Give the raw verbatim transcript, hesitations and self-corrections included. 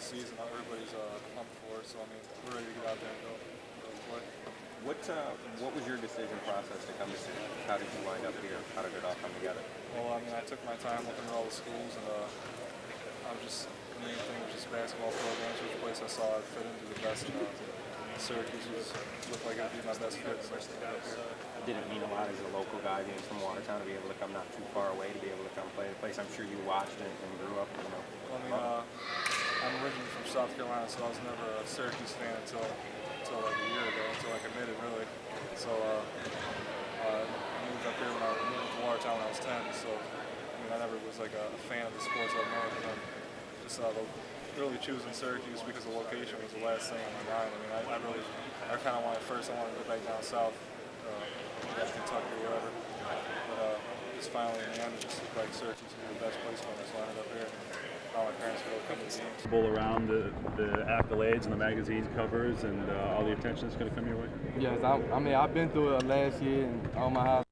season. Everybody's uh, pumped for it, so I mean, we're ready to get out there and go, go play. What uh, what was your decision process to come to Syracuse? How did you wind up here? How did it all come together? Well, I mean, I took my time looking at all the schools, and uh, I was just the main thing was just basketball programs, which place I saw I'd fit into the best. Uh, Syracuse was looked like it'd be my best fit, especially up here. Did it mean a lot as a local guy being from Watertown to be able to come not too far away to be able to come play the place? I'm sure you watched it and grew up, you know. Well, I mean, uh, I'm originally from South Carolina, so I was never a Syracuse fan until until like a year ago, until I committed really. So uh, uh, I moved up here when I moved to Watertown when I was ten. So I mean, I never was like a, a fan of the sports up north. And just uh, really choosing Syracuse because the location was the last thing on my mind. I mean, I, I really, I kind of wanted first. I wanted to go back down south. Uh, Kentucky or whatever, but uh, just finally in the end, it just looked like Syracuse would be the best place for me, so I ended up here. All my parents would come to the games. Bowl around the, the accolades and the magazine covers and uh, all the attention that's going to come your way? Yes, I, I mean, I've been through it last year and all my high